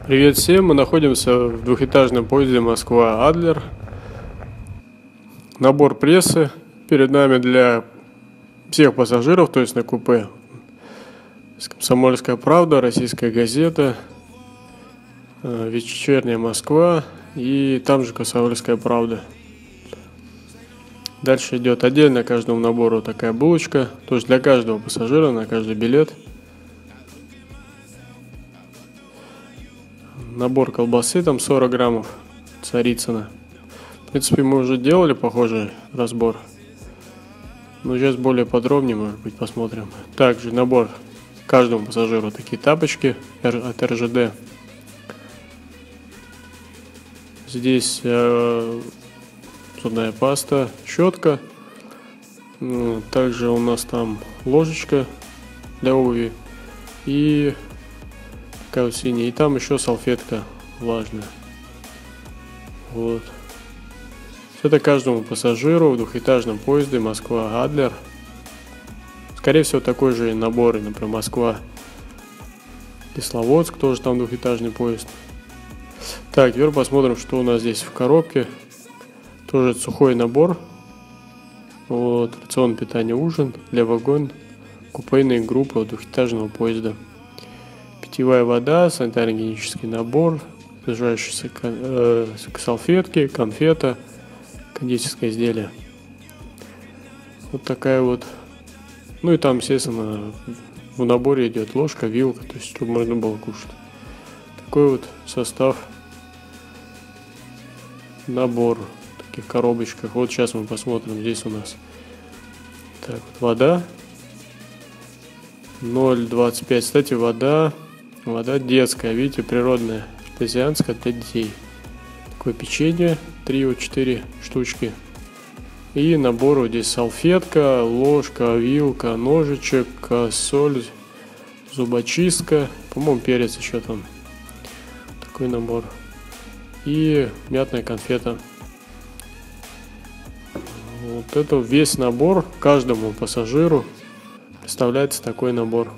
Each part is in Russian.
Привет всем, мы находимся в двухэтажном поезде Москва-Адлер. Набор прессы перед нами для всех пассажиров, то есть на купе. «Комсомольская правда», «Российская газета», «Вечерняя Москва» и там же «Комсомольская правда». Дальше идет отдельно каждому набору такая булочка, то есть для каждого пассажира на каждый билет. Набор колбасы, там 40 граммов, Царицына. В принципе, мы уже делали похожий разбор. Но сейчас более подробнее, может быть, посмотрим. Также набор каждому пассажиру такие тапочки от РЖД. Здесь зубная паста, щетка. Также у нас там ложечка для обуви. И такая вот синяя. И там еще салфетка влажная. Вот. Это каждому пассажиру в двухэтажном поезде Москва-Адлер. Скорее всего, такой же набор, например, Москва-Кисловодск, тоже там двухэтажный поезд. Так, теперь посмотрим, что у нас здесь в коробке. Тоже сухой набор. Вот, рацион питания, ужин для вагон купейной группы двухэтажного поезда. Питьевая вода, санитарно-гигиенический набор, содержащиеся салфетки, конфета, кондитерское изделие. Вот такая вот. Ну и там, естественно, в наборе идет ложка, вилка, то есть чтобы можно было кушать. Такой вот состав, набор в таких коробочках. Вот сейчас мы посмотрим, здесь у нас так вот вода 0,25. Кстати, вода детская, видите, природная, артезианская для детей. Такое печенье 3-4 штучки. И набор вот здесь салфетка, ложка, вилка, ножичек, соль, зубочистка, по-моему, перец еще там. Такой набор. И мятная конфета. Вот это весь набор. Каждому пассажиру представляется такой набор.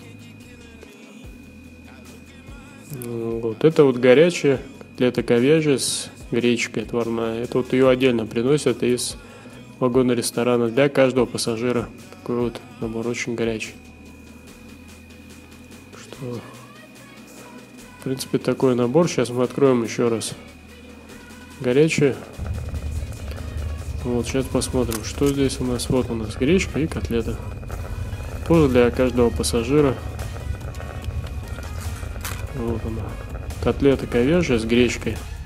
Вот это вот горячая котлета говяжья с гречкой отварная. Это вот ее отдельно приносят из вагона ресторана для каждого пассажира. Такой вот набор, очень горячий. Что, в принципе, такой набор. Сейчас мы откроем еще раз. Горячий. Вот сейчас посмотрим, что здесь у нас. Вот у нас гречка и котлета. Тоже для каждого пассажира. Вот она. Котлета говяжья с гречкой.